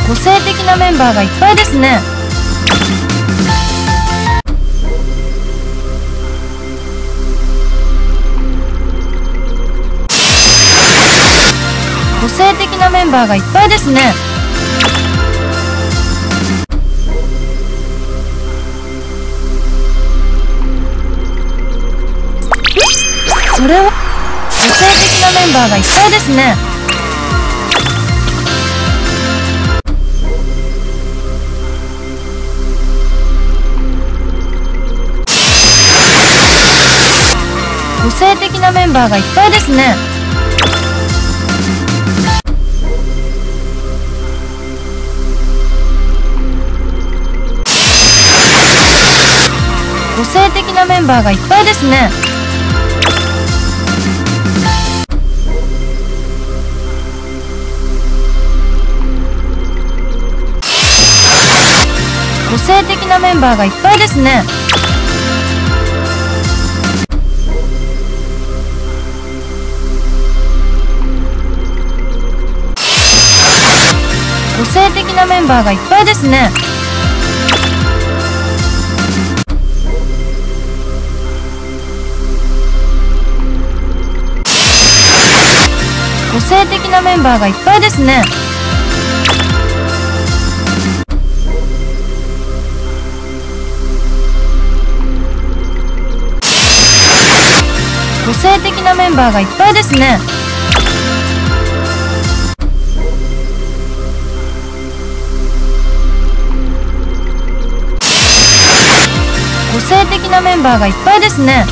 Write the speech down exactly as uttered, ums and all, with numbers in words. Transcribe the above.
個性的なメンバーがいっぱいですね。個性的なメンバーがいっぱいですね。それは個性的なメンバーがいっぱいですね。個性的なメンバーがいっぱいですね。個性的なメンバーがいっぱいですね。個性的なメンバーがいっぱいですね。個性的なメンバーがいっぱいですね。個性的なメンバーがいっぱいですね。個性的なメンバーがいっぱいですね。個性的なメンバーがいっぱいですね。